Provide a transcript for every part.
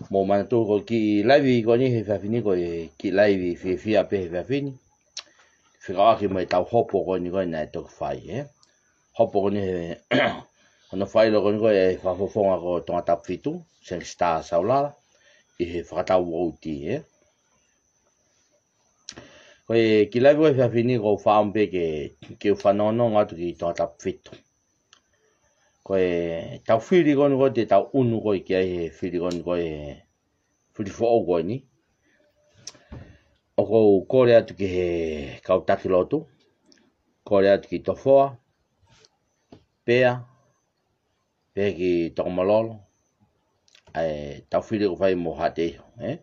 mo mana tu ko ki live ko ni he fafini ko ki live fi ape he fafini fica ki mai tau hopo ko ni ko na to fai hopo ko ni he ona fai lo ko ni ko e fa fofonga ko tonga tap fitu sen sta saulala i he fata woti ko ki live ko fafini ko fa ambe ke fa nono ngatu ki tonga tap fitu ko tau fili ko ni ko te tau unu ko ki ai fili ko ni ko fili fo o ni o ko kore atu ki he kautaki lotu kore atu ki tofoa pea ki tokomalolo tau fili ko fai mo hate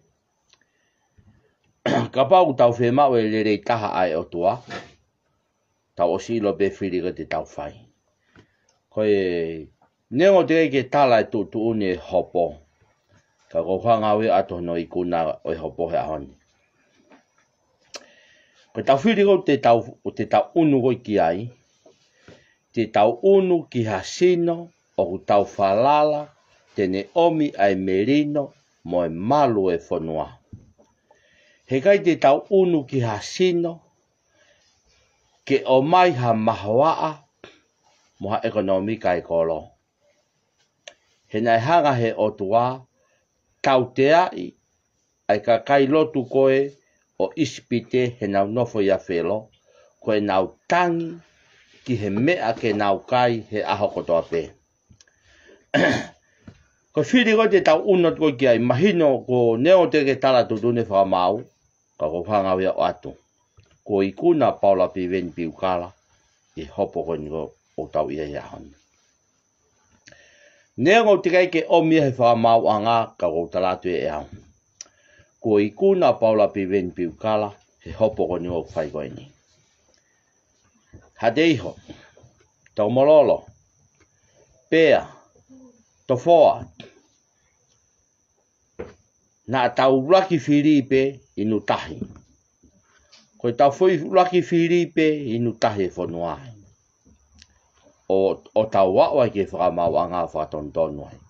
ka pau tau fe mau e le taha ai o tua tau osilo be fili ko te tau fai ko nengo te ke tala tu une hopo ka ko hanga we ato no ikuna o hopo he ahoni ko tau fili ko te tau unu ko ki ai te tau unu ki hasino o tau falala tene omi ai merino mo e malu e fonua he kai te tau unu ki hasino ke o mai ha mahoaa moha ekonomika e kolo. He nai hanga he o tua, tau te ai ka kai lotu koe o ispite he nau nofo ia whelo, koe nau tangi ki he mea ke nau kai he aho kotoa pe. Ko whiri ko te tau unot koe ki ai mahino ko neo te ke tala tutune whamau, ka ko hanga wea o atu. Ko ikuna Paula Piven Piukala, i hopo ko niko o tau ia ia honi. Nengo te kai ke omi he whamau anga ka ko talatu e au. Ko ikuna Paula Piven Piukala he hopo ko niko whai koe ni. Hadeiho, tau mololo, pea, tofoa, na tau laki Filipe inu tahi. Ko tau foi laki Filipe inu tahi fonuahi. O tau wawa ke whakamau anga whakatontonu ai.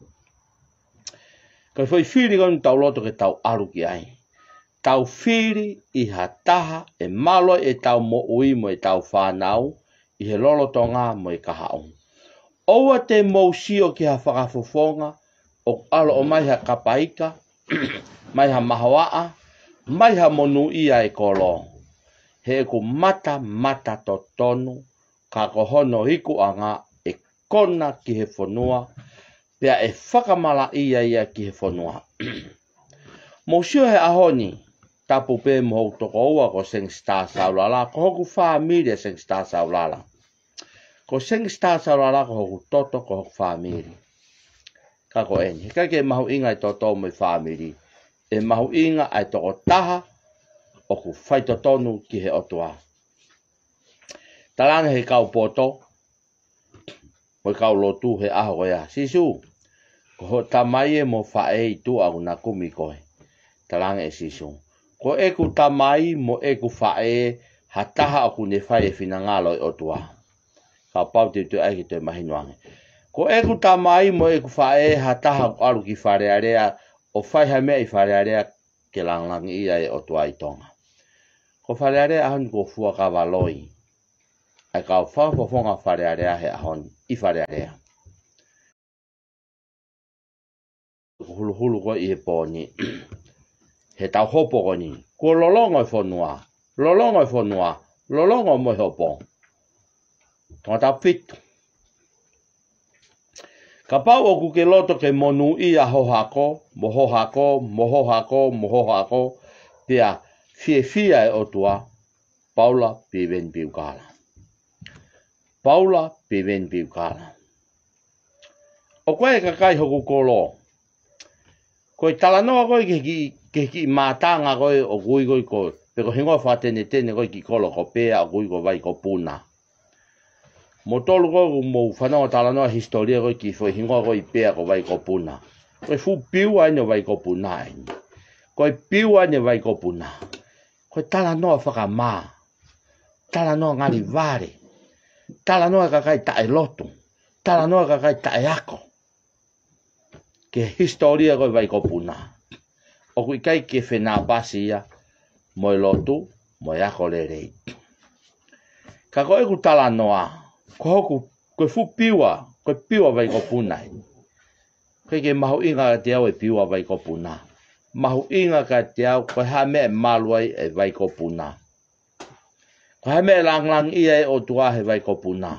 Ko foi whiri konu tau loto ke tau aru ki ai. Tau whiri i hataha e malo e tau mo ui mo e tau whanau i he lolo tonga mo e kahaong. Oua te mousio ki ha whakafofonga o alo o mai ha kapaika, mai ha mahawaa, mai ha monu ia e kolo. He ku mata to tonu, ka kohono hiku anga e kona ki he whanua, pea e whakamala ia ki he whanua. Mousio he ahoni, tapu pe mo toko ua ko Seng Star Saulala, ko hoku whaamiri Seng Star Saulala. Ko Seng Star Saulala ko hoku toto ko hoku whaamiri. Ka ko eni, ka ke mahu inga i toto mo i whaamiri, e mahu inga ai toko taha, o ku whaitotonu ki he otua. Talana he kau poto, mo i kau lotu he aho koea. Sisu, ko ho tamai e mo whae i tu au na kumi koe. Talana e sisu. Ko eku tamai mo eku whae hataha aku ne whae e whinangalo i otua. Ka pau te tu aiki te mahinuange. Ko eku tamai mo eku whae hataha aku alu ki wharearea o whaiha mea i wharearea ke langlang ia e otua i tonga. Ko wharearea ahon ko fua ka waloi. Ai kau whafofonga wharearea he ahon i wharearea. Hulu ko i he pōni. He tau hopo ko ni. Ko lolongo i whanua. Lolongo mo i hopo. Tonga tau fitu. Ka pau oku ke loto ke monu ia hohako, mohohako, pia fia e otua, Paula Piven Piukala. Paula Piven Piukala. O koe ka kai hoku kolo. Koe talanoa koe ke ki mātanga koe o kui koe koe. Peko hingoa whatene koe ki kolo ko pea o kui koe vai ko puna. Mo tolu koe mo whanau talanoa historia koe ki fo hingoa koe pea ko vai ko puna. Koe fu piu aine vai ko puna. Koe piu aine vai ko puna. Koe talanoa whakamā. Talanoa ngari vare. Talanoa ka kai tae lotu. Talanoa ka kai tae ako. ke historia koe vai ko puna. O kui kai ke whenā pasi ia, moi lotu, moi ako le rei. Ka koe ku tala noa, ko hoku, koe fu piwa, koe piwa vai ko punai. Koe ke mahu inga ka te au e piwa vai ko puna. Mahu inga ka te au, koe ha me maluai e vai ko puna. Koe ha me lang ia e o tua he vai ko puna.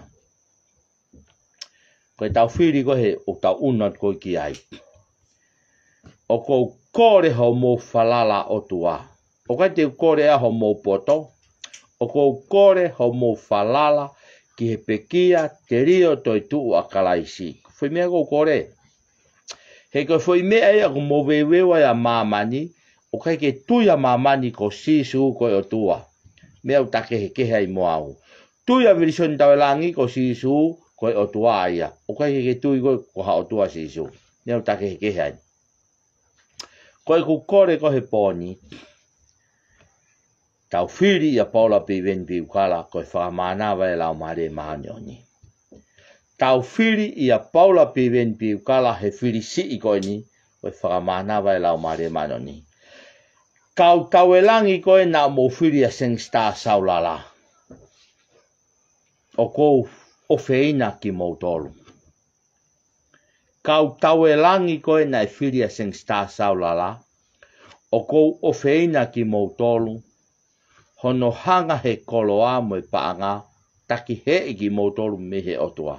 Koe tau whiri koe o tau unat koe ki ai. O kou kore ho mo falala o tua. O kai te kore a ho mo poto. O kou kore ho mo falala ki he pekia te rio toi tuu a kalaisi. Whai mea kou kore. He koe whai mea ea ko mo wewewa ya mamani. O kai ke tuia mamani ko sisu koe o tua. Mea u take he kehe ai mo au. Tuia virisoni tawe langi ko sisu koe o tua aia. O kai ke tui koe ko ha o tua sisu. Mea u take he kehe ai. Koe ku kore ko he poni. Tau whiri ia paula pi ven pi ukala koe whakamanawa e lau mare mahanioni. Tau whiri ia paula pi ven pi ukala he whiri si i koe ni koe whakamanawa e lau mare mahanioni. Kau tau e langi koe na mo whiri a seng star saulala. O kou o feina ki mautolu. Kau tau e langi koe na e whiri a seng star saulala. O kou o feina ki mautolu. Hono hanga he koloa mo i paanga, taki he i ki mautolu me he otua.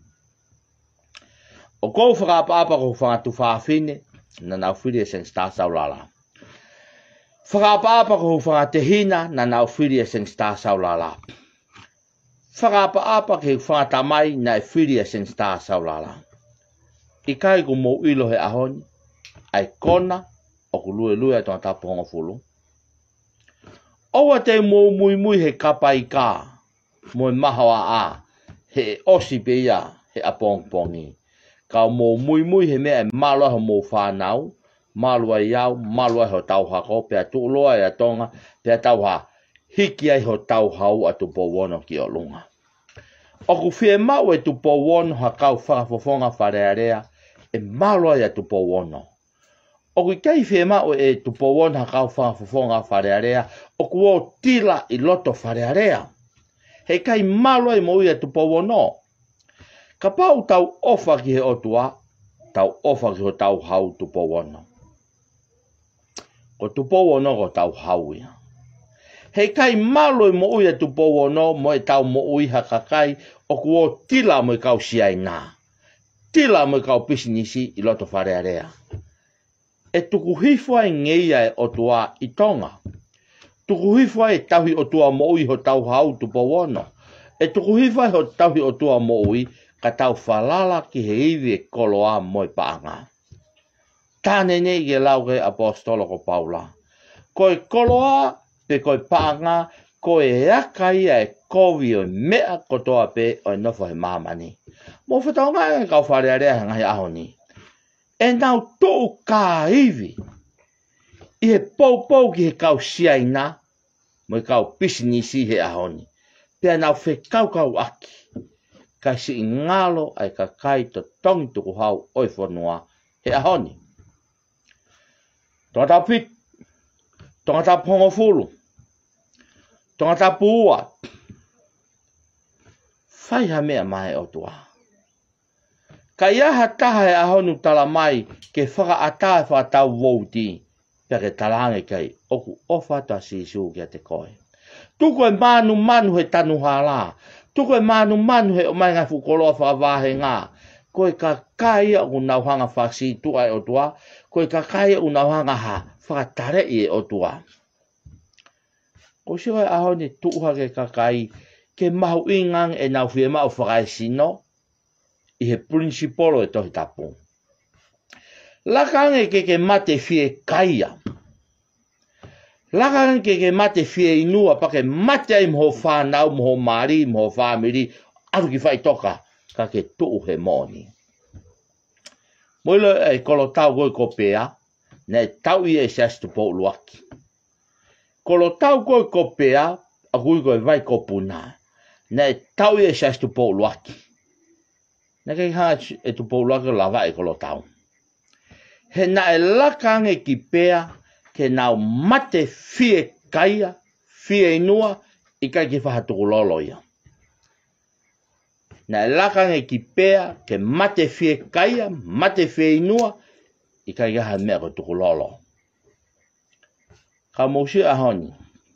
O kou whakapapa ko whangatu whaafine, na nau whiri e seng star saulala. Whakapapa ko whangatehina, na nau whiri e seng star saulala. Whakapapa ke whangatamai, na e whiri e seng star saulala. I kai ko mo ilo he ahoni, ai kona, o ku lue tonga tapu honga fulu. Owa te mo mui he kapa i ka, mo mahawa a, he osi pe ia, he apongpongi. Ka mo mui he mea malua ho mo whanau, malua iau, malua ho tauhako, pia tuuloa ia tonga, pia tauha, hiki ai ho tauhau atu powono ki o lunga. O ku fie mau e tu powono ha kau whakafofonga wharearea, e malua ia tu powono. O kui kai whee mao e tupo wona kau whaafofonga wharearea, o kuo tila i loto wharearea. Hei kai malo i mo ia tupo wono. Ka pau tau ofa ki he otua, tau ofa ki ho tau hau tupo wono. Ko tupo wono ko tau hau ia. Hei kai malo i mo ia tupo wono, mo e tau mo ui hakakai, o kuo tila mo i kau siai nā. Tila mo i kau pisinisi i loto wharearea. E tuku hifua e ngeia e otua i tonga. Tuku hifua e tauhi otua moui ho tau hau tupo wono. E tuku hifua e ho tauhi otua moui ka tau whalala ki he iwi e koloa moi paanga. Tāne nei ke lau ke apostolo ko Paula. Koe koloa pe koe paanga, koe akai e kovi o mea kotoa pe o nofo he mamani. Mo whataonga e kau wharearea ngahi ahoni. E nau tō kā iwi. I he pou ki he kau siaina, mo i kau pisinisi he ahoni. Pea nau whe kau aki. Kai si ngalo ai ka kai to tongi tuku hau oi whanua he ahoni. Tonga tau pit, tonga tau pongo fulu, tonga tau puua. Whai ha mea mai o tua. Ka iaha taha e ahonu tala mai ke whaka atae whakatau wouti pia ke talange kai oku ofa ta sisu kia te koe. Tuko e manu he tanu hala. Tuko e manu he o mai ngai fukoloa whakavahe ngā. Koe ka kai o nauhanga whasi tua e o tua. Koe ka kai o nauhanga ha whakatare i e o tua. Ko siwa e ahoni tuha ke ka kai ke mahu ingang e nau whie mau whakai sino. I he principolo e tohi tapu. Lakange ke mate fie kaia. Lakange ke mate fie inua pa ke mate ai mho whanau, mho mari, mho whamiri, aru ki whai toka, ka ke tuu he moni. Moilo e kolo tau goi ko pea, na e tau i e seastu po luaki. Kolo tau goi ko pea, a gui goi vai ko puna, na e tau i e seastu po luaki. Na kei hanga e tu pou laka lava e kolo tau. he na e lakange ki pea ke nau mate fie kaia, fie inua, I kai ki whahatuku lolo ia. Na e lakange ki pea ke mate fie kaia, mate fie inua, I kai ki ha mea ko tuku lolo. Ka mousi a honi.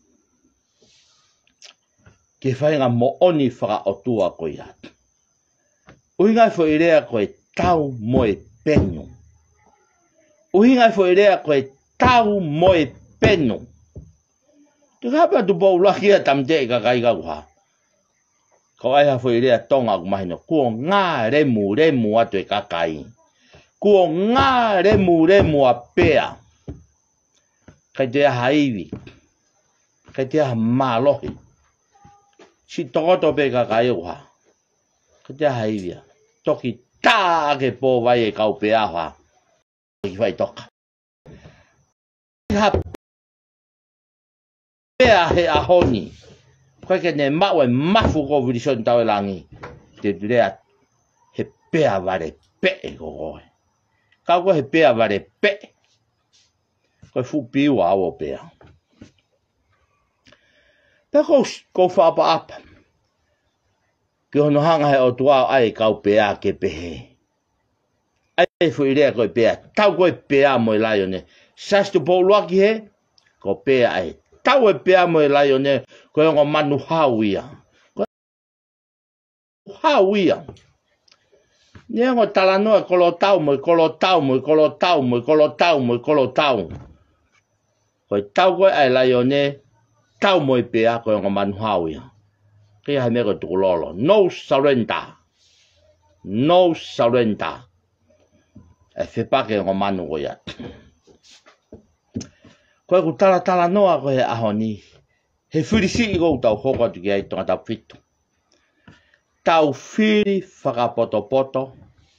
Ke whainga mo oni whaka otua ko ia. Uhingai fo irea ko e tau mo e penu. Uhingai fo irea ko e tau mo e penu. Tu hapa tu bau laki a tamte ka kai ka kuha. Ko ai ha fo irea tonga ku mahino. Kuo ngā remu atu e kakai. Kuo ngā remu a pea. Kai te aha iwi. Kai te aha mālohi. Si tokoto pe kakai kuha. Kai te aha iwi. Toki tā ke pō vai e kau pe aha. Ki vai toka. Ha pea he ahoni. Koe ke ne maue mafu ko virisoni tau e langi. Te rea he pea vare pe e ko koe. Kau ko he pea vare pe. Koe fu piu a o pea. Pea ko whaapa apa. Ke hono hanga he o tuao ai kau pea ke pehe. Ai fu irea koe pea. Tau koe pea mo e lai one. Sastu pōluaki he. Ko pea ai. Tau e pea mo e lai one. Koe ongo manu hau ia. Hau ia. Niango talanoa kolo tau mo. Koe tau koe ai lai one. Tau mo e pea koe ongo manu hau ia. Kia hai meko tuku lolo. No surrender. No surrender. E whipake ongo manu koe ia. Koe ku tala noa koe he ahoni. He whirisi I kou tau hoko atu ki ai tonga tau whitu. Tau whiri whakapoto.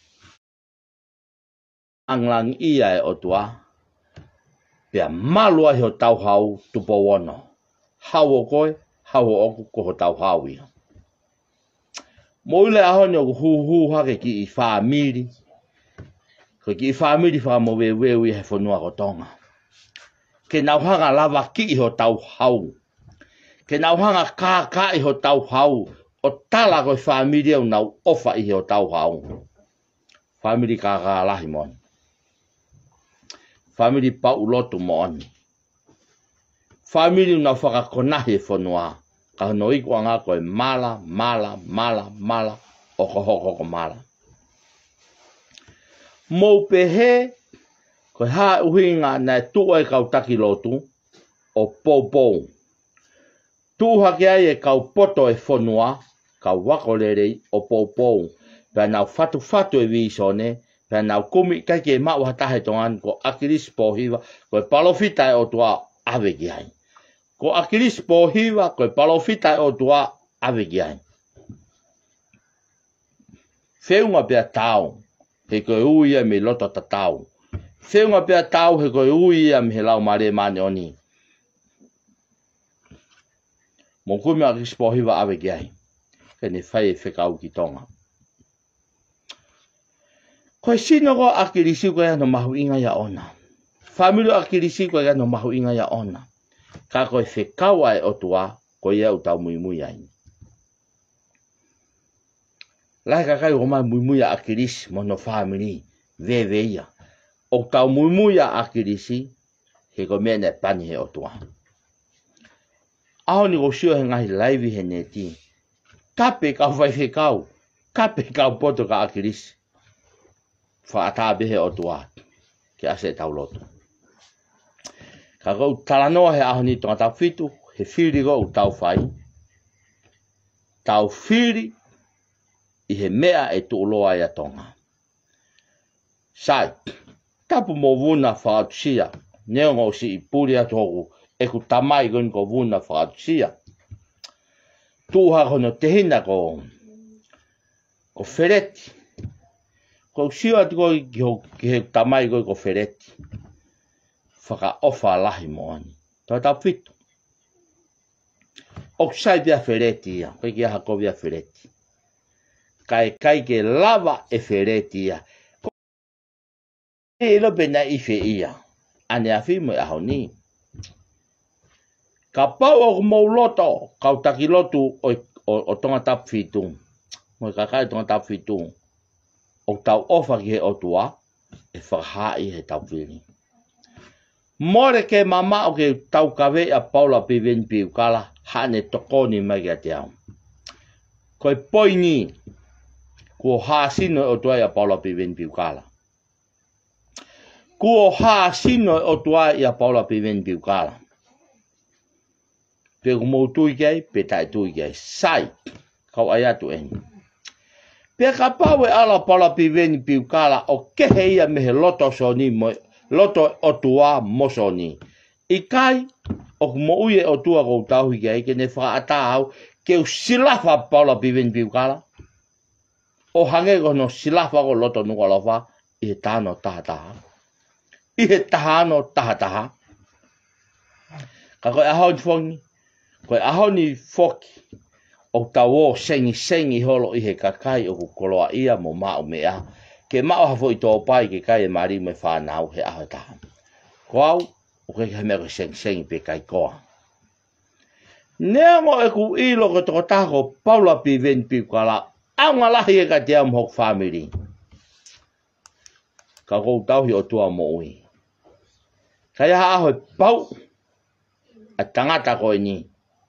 Anglang ia e otua. Pea malua hi o tau hau tupo wono. Hau o koe, hau o oku ko tau hau ia. Moile ahoni o hu hake ki I whaamiri. Ko ki I whaamiri whakamowewewe I he whanua ko tonga. Ke nauhanga lava ki I ho tau hau. Ke nauhanga kā I ho tau hau. O tala koe whaamiri au nau ofa I ho tau hau. Whaamiri kā lahi moni. Whaamiri pau lotu moni. Whaamiri nau whakakonahi e whanua. Ka hono iku anga koe mala. Hoko mala. Mou pehe. Koe haa uhinga nai tua e kau taki lotu. O pou. Tuha ke ai e kau poto e whanua. Kau wakolere o pou. Pea nau fatu e visone. Pea nau kumi kai ke mau hatahe tongan. Ko akiris pohiwa. Koe palofita e o tua ave ki ai. Ko akiris pohiwa. Koe palofita e o tua ave ki ai. Whiunga pea tau. He koe uia me loto ta tau. Whiunga pea tau he koe uia me he lau mare mane oni. Mo kumi akiris pohiwa ave ki ai. Kene whai e whekau ki tonga. Koe sino ko akirisi koe ano mahu inga ya ona. Whamiro akirisi koe ano mahu inga ya ona. Ka koe whekau ai otua koe ia utau muimui ai. Lai kakai o mai muimui a akirisi mono whamiri veveia. O tau muimui a akirisi he ko mene pani he otua. Aho ni ko sio he ngahi laivi he neti. Kape kau vai whekau. Kape kau poto ka akirisi. Whaatabe he otua. Ke ase tau loto. Ka kou talanoa he aho ni tonga tau whitu. He whiri kou tau whai. Tau whiri. I he mea e tuuloa ia tonga. Sai. Tapu mo vuna whaatusia. Neo ngau si I puri atu hoku. E ku tamai gon ko vuna whaatusia. Tuha kono tehina ko whereti. Ko sio atu ko ki he tamai ko whereti. Whaka ofa lahi moani. Tau whitu. O sai pia whereti ia. Koe ki aha ko pia whereti. Kai ke lava e whereti ia. lo pena I fe ia. Ane a fi mo a honi. Ka pau o mo loto, ka utaki lotu o tonga tap fitung. Mo ka kai tonga tap fitung. O tau ofa ki he otua, e whakahai he tau whiri. More ke mama o ke tau kawe a Paula Piven Piukala, hane tokoni mai kia te au. Koe poini, kuo haa sino o tuai a Paula Piven Piukala. Kuo haa sino o tuai a Paula Piven Piukala. Pe kumo tui kei, pe tai tui kei. Sai, kau ai atu eni. Pe ka pau e ala Paula Piven Piukala o kehe ia mehe loto soni mo loto o tua mosoni. Ikai o kumo uie o tua kou tauhi kei ke ne whaata au ke u silafa Paula Piven Piukala. O hange kono silafa ko loto nuka lofa I he tāno taha taha. I he tahano taha taha. Ka koe ahoni fongi. Koe ahoni foki. O tau o sengi holo I he kakai o kukoloa ia mo mao mea. Ke mao hafo I tō pai ke kai e mari me whanau he aho taha. Ko au, o ke he mea sengi pe kai koa. Nea mo e ku ilo ke toko tako Paula Piven Piukala. Au ngā lahi e ka te am hok family. Ka kou tauhi o tua mo ui. Ka ia aho e pau. A tangata koe ni.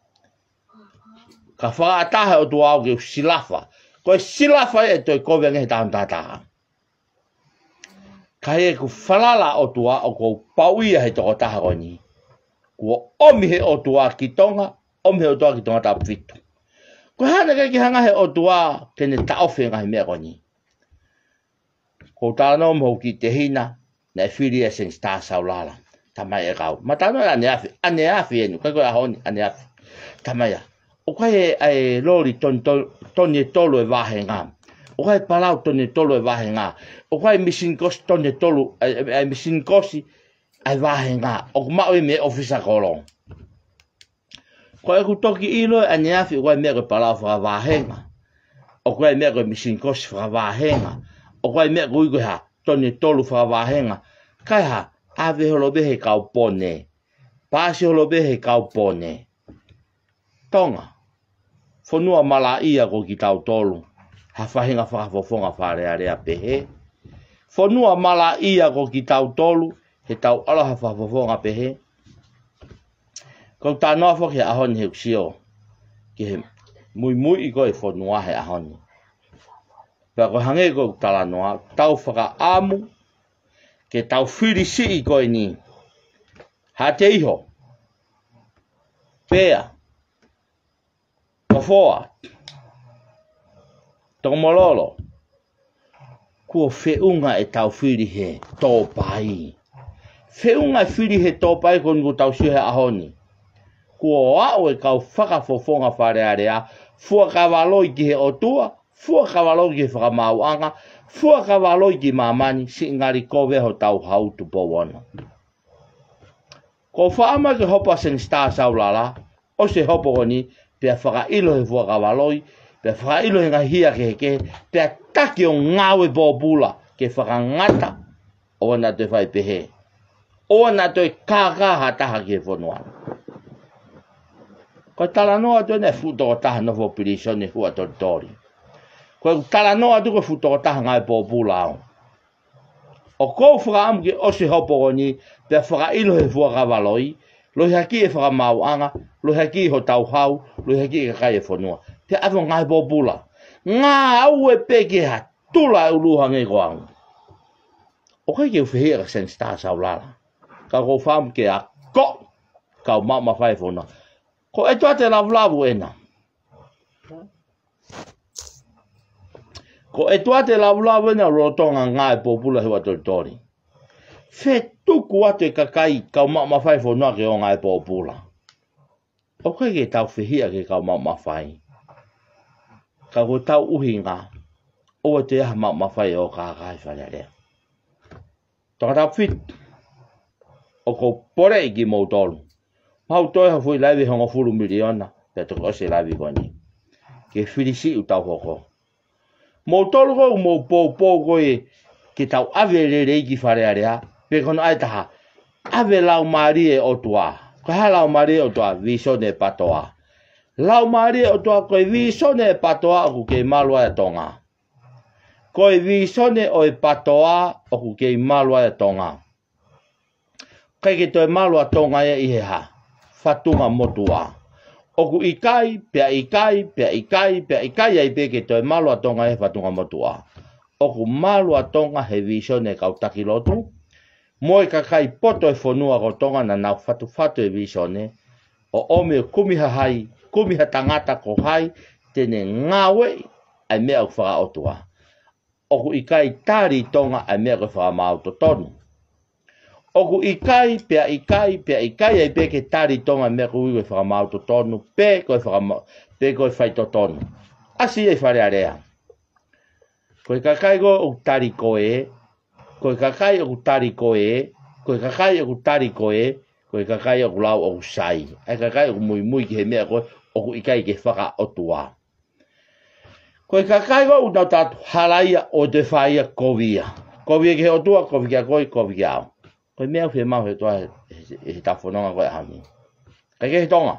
Ka whaatahe o tua au ke silafa. Koe silafa e toi kowe ngehe tahan tataha. Ka e ku whalala o tua o kou pauia he toko taha koe ni. Kua omihe o tua ki tonga. Omihe o tua ki tonga tapu fitu. Ko hana ke hanga he o tua tene taofe ngahi mea koe ni. Ko tāno mo ki te hina na whiri e sen star saulala. Tamai e kau. Ma tāno e ane afi enu. Kai koe ahoni ane afi. Tamai a. O kai e lori toni e tolu e wahe ngā. O kai palau toni e tolu e wahe ngā. O kai misin kosi toni e tolu e misin kosi e wahe ngā. O kumau e me ofisa kolong. Ko e ku toki ilo e ane afi o kai mea koe palau whakawahenga. O kai mea koe misin kosi whakawahenga. O kai mea koe koe ha toni e tolu whakawahenga. Kai ha ave holo behe kau pone. Pasi holo behe kau pone. Tonga. Fonua mala ia ko ki tau tolu. Ha whahinga whakafofonga wharearea pehe. Fonua mala ia ko ki tau tolu. He tau aloha whakafofonga pehe. Kau tā noa whaki he ahoni he kusio. Ki he mui I koe whanua he ahoni. Pea koe hange koe tala noa. Tau whaka amu. Ke tau whiri si I koe ni. Ha te iho. Pea. Kofoa. Tomololo. Kua whiunga e tau whiri he tō pai. Whiunga e whiri he tō pai ko ngu tau si he ahoni. Kua ao e kau whakafofonga wharearea. Fua kawaloi ki he otua. Fua kawaloi ki he whakamauanga. Fua kawaloi ki mamani. Si ngari kowe ho tau hautu powana. Ko whaama ke hopa sen star saulala. O se hopo koni. Pea whakailo he fua kawaloi. Pea whakailo he ngahia ke heke. Pea taki o ngawe bōpula. Ke whakangata. O na te whai pehe. O na te kākā hataha ki he whanuana. Ko tala noa tu ne futo taha no fo pirisho ne fua tori. Ko tala noa tu ko futo taha ngai pōpula au. O kou whakaamu ki o se hopo koni. Pea whakailo he fua kawaloi. Lohi haki e whakamauanga. Lohi haki ho tau hau. Lohi haki e kakai e whanua. Te ato ngai pōpula. Ngā au e peke ha tula e uluha ngai koang. O kai ke uwhihia ka sen star saulala. Ka kou whaamu ke a ko. Kau mama whai whona. Ko e toa te lavu ena. Ko e toa te lavu ena rotonga ngai pōpula hewa tori. Whe tuku atu e kakai kau mama whai whona ke o ngai pōpula. O kai ke tau whihia ke kau mama whai. Ka ko tau uhi ngā. O te aha mama whai o kākai wharearea. Toka tau whit. O ko pore I ki mou tolu. Mau toi ha fui laivi hongo furu miliona. Pea toko ose laivi koni. Ke whirisi U tau hoko. Mou tolu ko mou pō koe ki tau ave le ki whare area, pe kono ai taha, ave lau maari e o tua, ko ha lau maari o tua, visone patoa. Lau maari o tua koe visone patoa o ku kei malua e tonga. Koe visone o e patoa o ku kei malua e tonga. Kai ke toi malua tonga e ihe ha, fatunga motua. O ku ikai, pia ikai, pia ikai, pia ikai ai pe ke toi malua tonga e fatunga motua. O ku malua tonga he visone kau taki lotu. Moi ka kai poto e whanua ko tonga na nau fatu e visone. O ome kumiha hai, kumiha tangata ko hai, tene ngawe ai mea ku whaka otua. O ku ikai tari tonga ai mea ku whaka mauto tonu. O ku ikai, pia ikai, pia ikai ai pe ke tari tonga mea ku iwe whaka mauto tonu, pe koe whaito tonu. Asi e whare area. Koe kakai go o tari koe, koe kakai o tari koe, koe kakai o tari koe, koe kakai o lau o sai. Ai kakai o mui ki he mea koe, o ku ikai ke whaka otua. Koe kakai go unau tatu halaia o te whaia kovia. Kovia ke he otua, kovia koe, kovia au. Koe mea whi mau he toa he tawhanonga koe hami. Kai ke he tonga.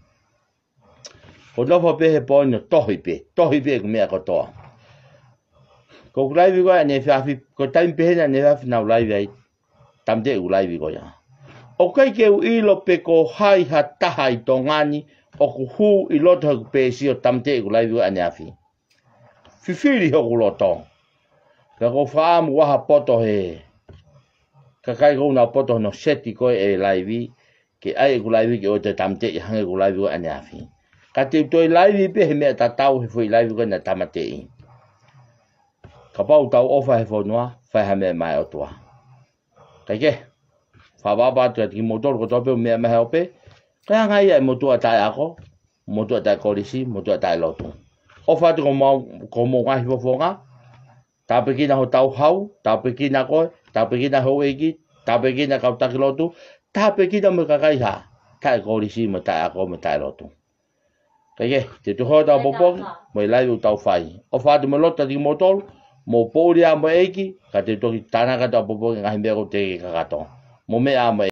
Ko nofa pe he poino tohi pe ku mea ko toa. Ko kulaiwi koe ane whiawhi, ko taimi pehena ane whiawhi nau laiwi ai, tamte u laiwi koe ya. O kai ke u ilo pe ko hai ha taha i tō ngani, o ku hu i loto haku pēsi o tamte u laiwi koe ane whiawhi. Whiwhiri hoku loto. Ka ko whaamu waha poto he, ka kai kou nau poto no seti koe e laiwi, ke ai ku laiwi ke o te tamte i hange ku laiwi koe ane whiawhi. Ka te utoi laiwi pe he mea tatau he fui laiwi koe na tamate i. Ka pau tau ofa he whanua, whai ha mea mai o tua. Kai ke, whawapa atu ati ki motor ko tope o mea mehe ope, kai angai ai motua tai ako, motua tai korisi, motua tai lotu. Ofa atu ko mo ngahi wafonga, tāpekina ho tau hau, tāpekina koe, tāpekina ho eki, tāpekina kau taki lotu, tāpekina me kakai ha, tai korisi me tai ako me tai lotu. Kai ke, te tuhoa tau popoki, mo i lai u tau whai. Ofa atu me lota ti motor, mo pōria mo eki, ka te toki tānaka tau popoki ngahi mea ko te kakato. Mo mea mo